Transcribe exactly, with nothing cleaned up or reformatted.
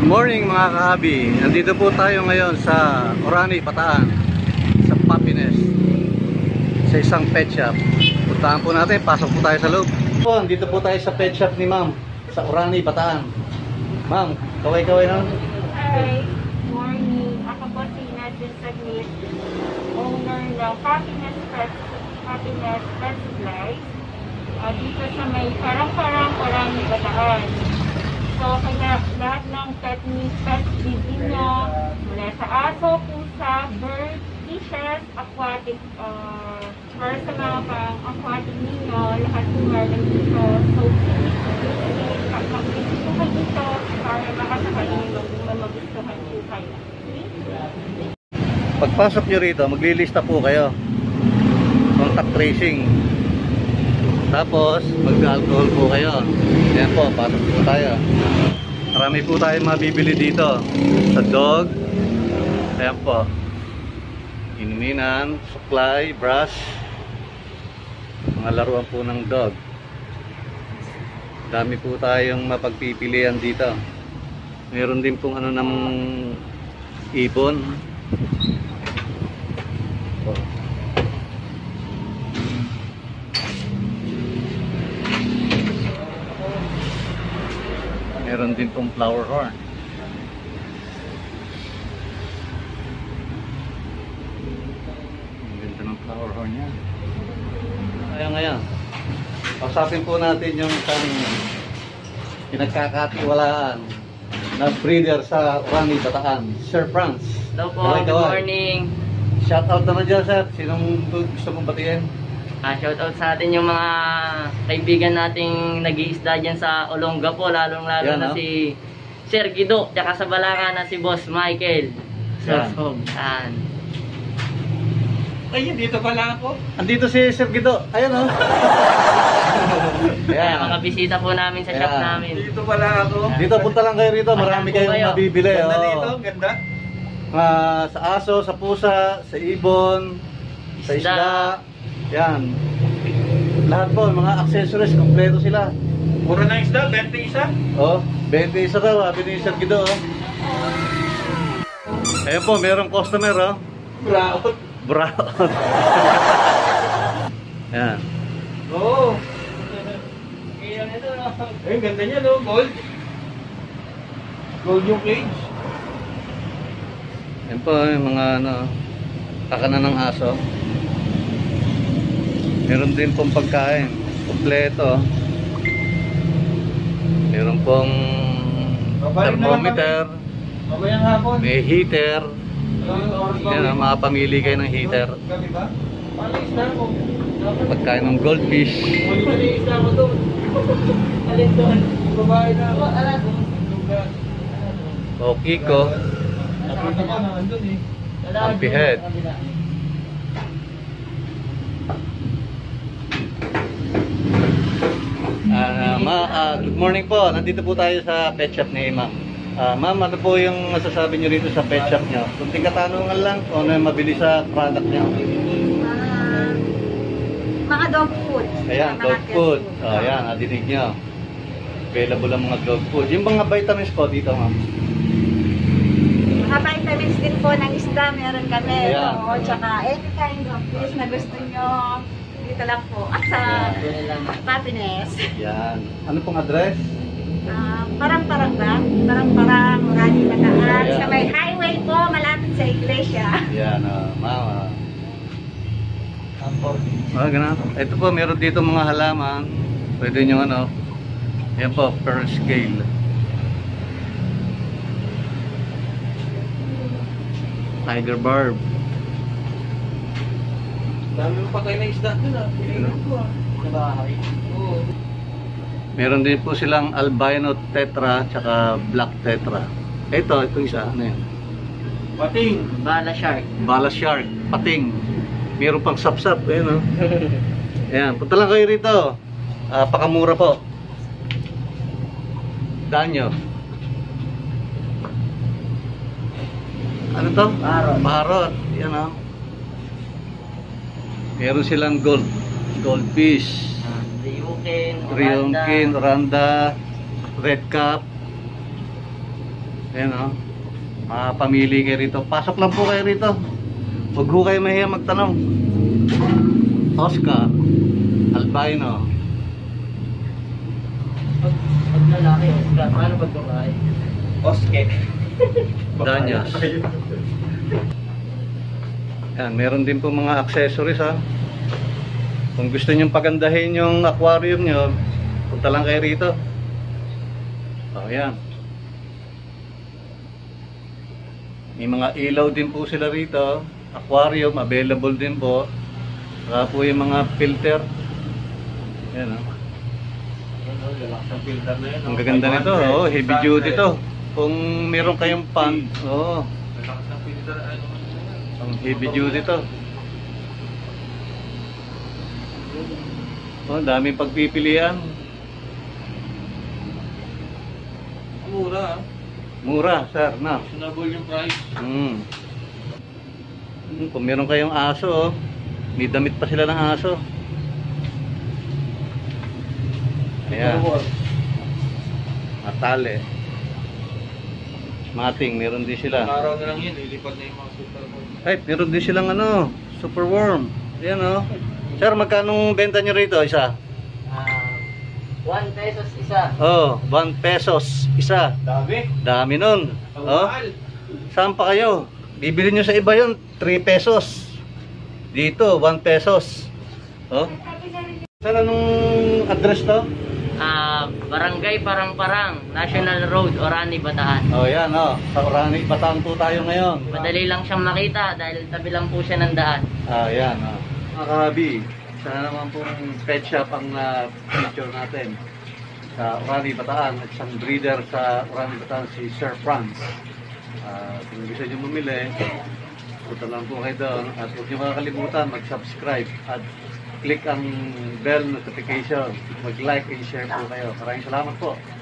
Morning mga kahabi, nandito po tayo ngayon sa Orani, Bataan, sa Happiness, sa isang pet shop. Puntahan po natin, pasok po tayo sa loob. Po, nandito po tayo sa pet shop ni ma'am, sa Orani, Bataan. Ma'am, kaway-kaway na. Hi, morning. Ako po si Nadine Saglit, owner ng Happiness Pet, Happiness Pet Supplies. Uh, dito sa may parang-parang Orani, Bataan. So, kaya lahat ng pet ni pet bibig nyo, mula sa aso, pusa, bird, fishes, aquatic, uh, para sa mga pang-aquatic ninyo, lahat po meron dito. So, mag-visit po kayo dito para makasakaling yung magustuhan po kayo. Okay? Pagpasok nyo rito, maglilista po kayo. Contact tracing. Tapos, mag-alcohol po kayo. Ayan po, pasok po tayo. Marami po tayo mabibili dito. Sa dog. Ayan po. Inuminan, supply, brush. Mga laruan po ng dog. Dami po tayong mapagpipilian dito. Meron din pong ano ng ibon. Meron din pong flower horn. Ang ganda ng flower horn niya. Ayan ngayon. Pasapin po natin yung isang pinagkakatiwalaan na breeder sa Orani, Bataan, Sir Franz. Hello po, good morning. Shout out naman dyan, sir. Sinong gusto mong batiin? Ah, shout out sa atin yung mga kaibigan nating nag-iisda dyan sa Olonga po, lalong lalo Yan, na no? si Sir Guido, tsaka sa Balangan na si Boss Michael. Yan. So, yan. Ay, dito pala ako. Andito si Sir Guido. Ayan, oh. Kaya mga bisita po namin sa shop Ayan. namin. Dito pala ako. Dito, punta lang kayo rito. Marami Ayan po kayong kayo. mabibili. Ganda oh. dito, ganda. Ah, sa aso, sa pusa, sa ibon, sa Isda. isda. Yan. Lahat po, mga accessories, kompleto sila. Puro na isda, twenty isa. Oh, twenty isa daw, sabi ni Sir Guido, oh. Ayan po, merong customer, oh. Brown. Brown. Yan. Oo. Ay, ganda niya, no? Gold. Gold yung cage. Yan po, yung mga, ano, kakanan ng aso. Meron din pong pagkain, kompleto. Meron pong thermometer, Mabayang hapon. may heater. Yan, mga pamili kayo ng heater. Gabi ba? Paano isda mo? Pagkain ng goldfish. Muli pa yung isda mo doon. Alin doon? Babae na. O Kiko, Nakita ko na andun eh. Pumpy head. Ah, ma, ah, good morning po. Nandito po tayo sa pet shop ni Ma'am. Ah, Ma'am, ano po yung masasabi niyo rito sa pet shop niyo? Kunting katanungan lang kung ano yung mabili sa product niyo. Ah, mga dog food. Ayan, Mga dog cat food. Oh, ayan, nadinig niyo. Available ang mga dog food. Yung mga vitamins po dito, Ma'am. Mga vitamins din po ng isda, meron kami. Ayan. Oo, tsaka any kind of fish na gusto nyo. Dito lang po. At sa Happiness. Yan. Ano pong address? Ah, parang-parang ba? Parang-parang, Orani, Bataan. Ayan. Sa may highway po, malapit sa iglesia. Yan, uh, Ma'am. Ah, ganun. Ito po, meron dito mga halaman. Pwede nyo ano. Yan po, per scale. Tiger barb. Dami mo patay na isda doon ah. Pilihan ko ah. Sa bahay. Oo. Meron din po silang albino tetra tsaka black tetra. Ito, ito isa. Ano yan? Pating. Bala Shark. Bala shark, pating. Meron pang sapsap. Ayan, oh. Ayan, punta lang kayo rito. Ah, pakamura po. Danyo. Ano to? Parrot. Parrot. Yan, oh. Meron silang gold. Goldfish. Ryukin, Ryukin, Oranda, Red Cap. Ayan o. Makapamili kayo rito. Pasok lang po kayo rito. Huwag ho kayo mahiya magtanong. Tosca. Albino. Pag, pag lalaki, Oscar, paano pag babae? Oske. Danyos. Yan, meron din po mga accessories ha. Kung gusto nyo pagandahin yung aquarium nyo, punta lang kayo rito. O yan. May mga ilaw din po sila rito. Aquarium, available din po. Saka po yung mga filter. Yan o. Ang gaganda nito, oh, heavy duty to. Kung meron kayong pan, oh, ang heavy duty to. Oh, daming pagpipilian. Mura ah. Mura, sir, na. Reasonable yung price. Hmm. Hmm, kung meron kayong aso, oh, may damit pa sila ng aso. Ayan. Matale. Mating, meron din sila. Araw na lang yun, lilipat na yung mga super worm. Ay, meron din silang ano, super worm. Ayan oh. Sir, magkano benta nyo rito? Isa? Ah, one pesos isa. Oh, one pesos. Isa. Dami. Dami nun. Oh, Mahal. saan pa kayo? Bibili nyo sa iba yun, three pesos. Dito, one pesos. Oh. Sir, anong address to? Ah, Barangay Parang-Parang, National Road, Orani, Bataan. Oh, yan oh. Sa Orani, Bataan po tayo ngayon. Madali lang siyang makita dahil tabi lang po siya ng daan. Ah, yan oh. Mga kahabi, sana naman pong pet shop ang uh, feature natin sa Orani, Bataan. At isang breeder sa Orani, Bataan, si Sir Franz. Uh, kung gusto nyo bumili, punta lang po kayo doon. At huwag nyo kakalimutan mag-subscribe at click ang bell notification. Mag-like and share po kayo. Maraming salamat po.